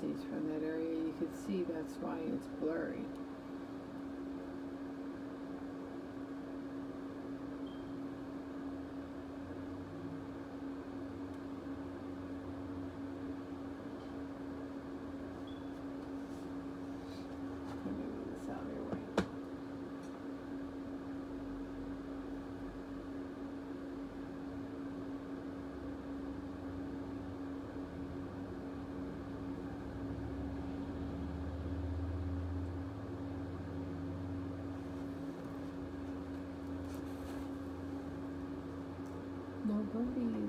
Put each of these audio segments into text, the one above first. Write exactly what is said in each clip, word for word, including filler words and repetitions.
frequencies from that area. You can see that's why it's blurry. Let me move this out of your way. No birdies.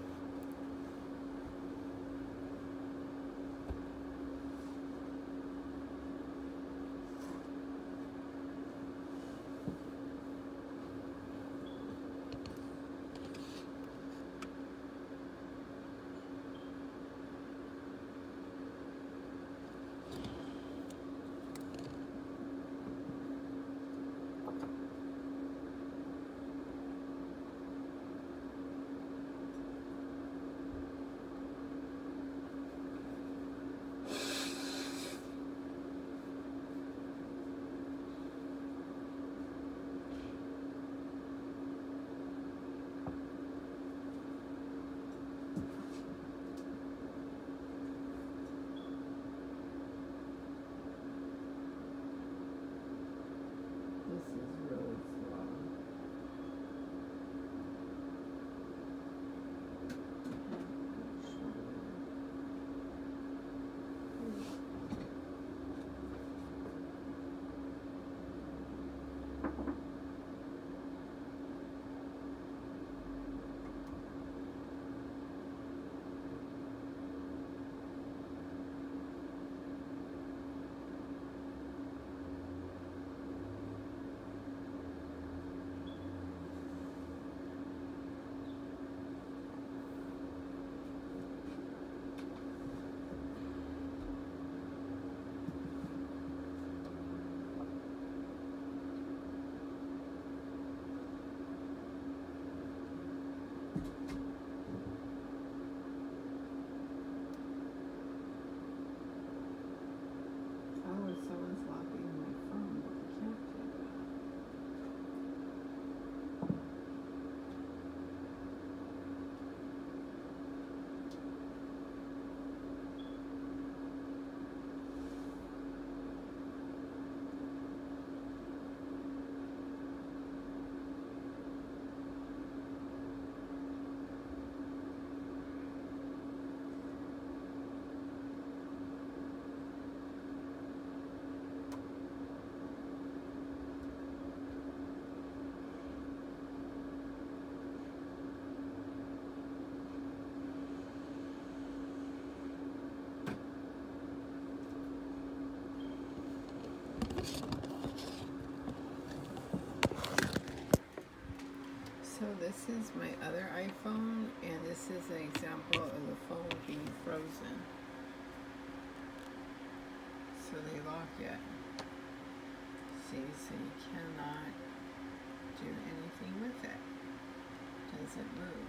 This is really slow. Oh, someone's locking my phone, but I can't do that. So this is my other iPhone, and this is an example of the phone being frozen. So they lock it. See, so you cannot do anything with it. Doesn't move.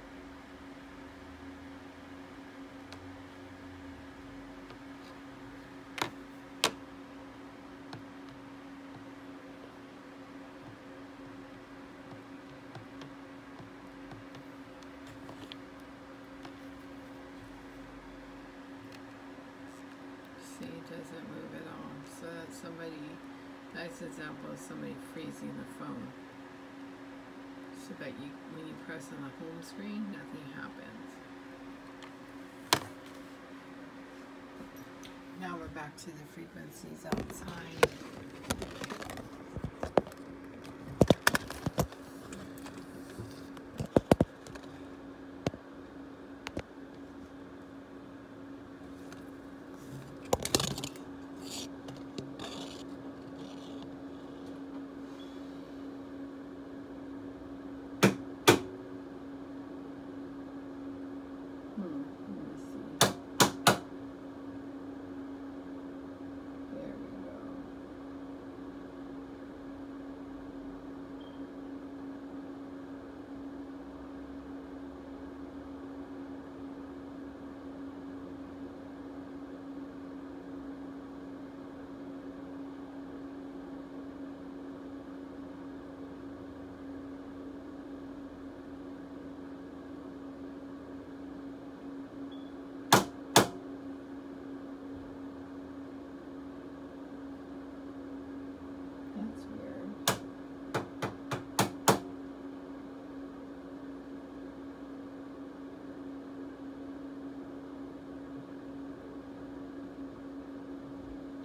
See, it doesn't move at all. So that's somebody, nice example of somebody freezing the phone. So that you, when you press on the home screen, nothing happens. Now we're back to the frequencies outside.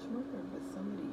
much more if it's somebody